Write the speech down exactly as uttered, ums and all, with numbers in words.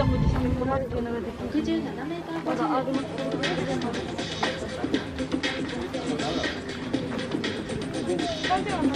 たポジションに取られてるのができる。 ろくじゅうななメーターまだある。なんではない。